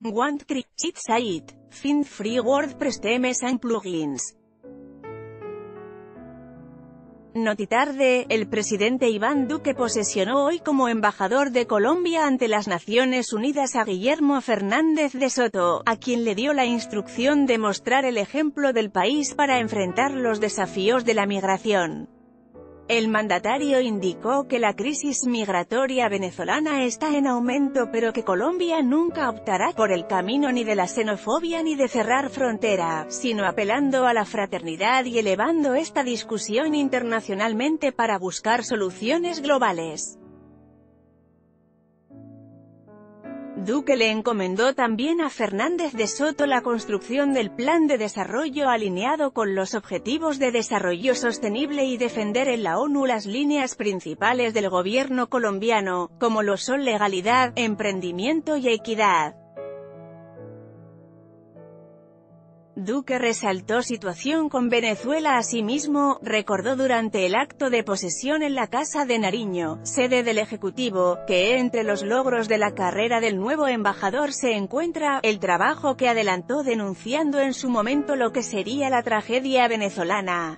Want create site, find free WordPress themes and plugins. Notitarde, el presidente Iván Duque posesionó hoy como embajador de Colombia ante las Naciones Unidas a Guillermo Fernández de Soto, a quien le dio la instrucción de mostrar el ejemplo del país para enfrentar los desafíos de la migración. El mandatario indicó que la crisis migratoria venezolana está en aumento, pero que Colombia nunca optará por el camino ni de la xenofobia ni de cerrar frontera, sino apelando a la fraternidad y elevando esta discusión internacionalmente para buscar soluciones globales. Duque le encomendó también a Fernández de Soto la construcción del plan de desarrollo alineado con los objetivos de desarrollo sostenible y defender en la ONU las líneas principales del gobierno colombiano, como lo son legalidad, emprendimiento y equidad. Duque resaltó situación con Venezuela. Asimismo, recordó durante el acto de posesión en la Casa de Nariño, sede del Ejecutivo, que entre los logros de la carrera del nuevo embajador se encuentra el trabajo que adelantó denunciando en su momento lo que sería la tragedia venezolana.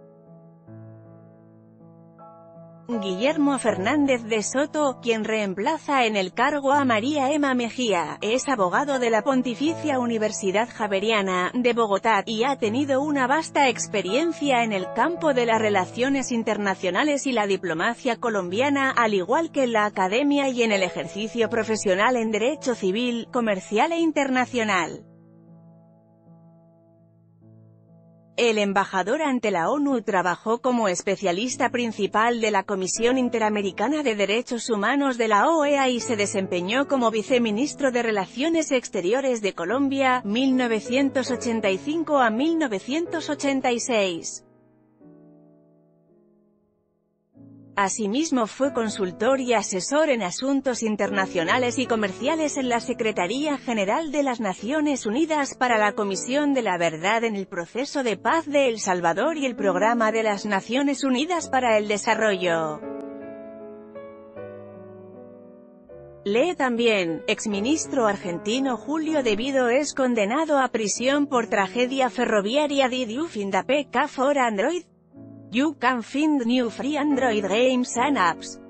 Guillermo Fernández de Soto, quien reemplaza en el cargo a María Emma Mejía, es abogado de la Pontificia Universidad Javeriana, de Bogotá, y ha tenido una vasta experiencia en el campo de las relaciones internacionales y la diplomacia colombiana, al igual que en la academia y en el ejercicio profesional en derecho civil, comercial e internacional. El embajador ante la ONU trabajó como especialista principal de la Comisión Interamericana de Derechos Humanos de la OEA y se desempeñó como viceministro de Relaciones Exteriores de Colombia, 1985 a 1986. Asimismo fue consultor y asesor en asuntos internacionales y comerciales en la Secretaría General de las Naciones Unidas para la Comisión de la Verdad en el Proceso de Paz de El Salvador y el Programa de las Naciones Unidas para el Desarrollo. Lee también, exministro argentino Julio De Vido es condenado a prisión por tragedia ferroviaria. Did you find a PK for Android? You can find new free Android games and apps.